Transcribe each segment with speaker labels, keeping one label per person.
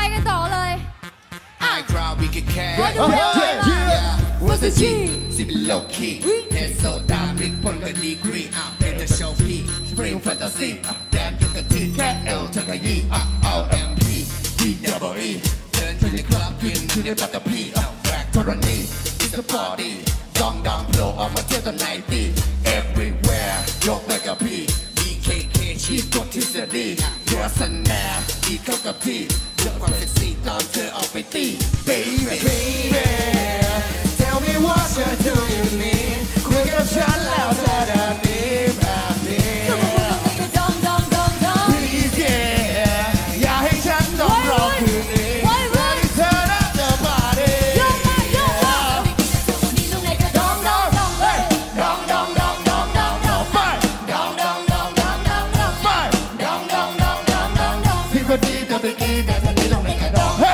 Speaker 1: กันต่อเลย
Speaker 2: ไอคราวบีแค่ว่าจะจีสิบโลคีเทสโซดาบิ๊กพลกับดีกรีเป็นจะโชว์พีสปริงแฟนตาซีแดนจุกตีแค่เอลเท่ากับยี่เอาเอ็มพีดีดับเบิลอีเดินไปในคลับกินที่ได้ปัตตพีแบล็กทรณีอิสปอร์ตี้ดองดังโผล่ออกมาเที่ยวตอนไหนตี everywhere ยกไปกับพี่ BKK ชีพกดทฤษฎีเดือดสแนร์ดีเข้ากับพี่เลือกความเซ็กซี่ตอนเธอออกไปตี baby tell me what do you need คุยกับฉันแล้วเธอจะมีแบบนี้ please yeah อย่าให้ฉันต้องรอคืนนี้ให้เธอน่าจะพาดีพี่คนดีจะไปกินแต่คนนี้ลงในกระดอง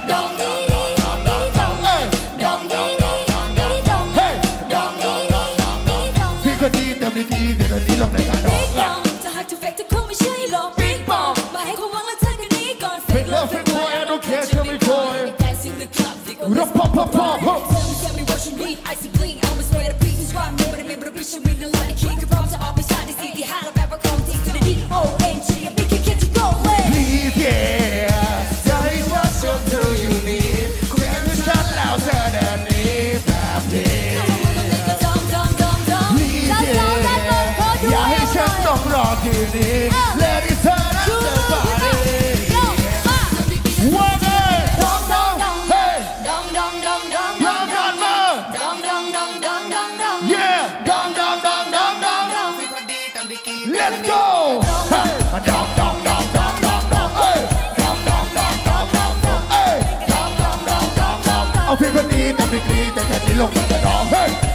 Speaker 2: ก็ดีแต่ไม่ดีเดี๋ยวนี้ลงในการร้องจะหักจะเฟกจะคงไม่ใช่หรอกปิ๊งปองมาให้ความหวังและเธอกันนี้ก่อนเฟกแล้วเฟกบอย I don't care เธอไม่คอยรับพอพอพอพอ Tell me what you need I see clean I was ready to please is why I'm more than able to reach you with the light key ก็พร้อมจะออกไปชาร์จที่ที่ห้าแล้วแบบว่าของจริง to the D-O-N-G I think you get to go away Please yeah Tell me what do you need คุยกับฉันแล้วเธอเดินนี้แบบนี้อย่าให้ฉันต้องรอคืนนี้และที่เธอนั้นจะไปว่าไงดองดองเฮ้ยดองดองดองดองดองกันมาดองดองดองดองดองดอง yeah ดองดองดองดองดองดอง let's go เฮ้ยดองดองดองดองดองดองเอ้ยดองดองดองดองดองดองเอ้ยดองดองดองดองดองเอาเพลงคนนี้แต่ไม่กรี๊ดแต่แค่นี้ลงมาจะร้องเฮ้ย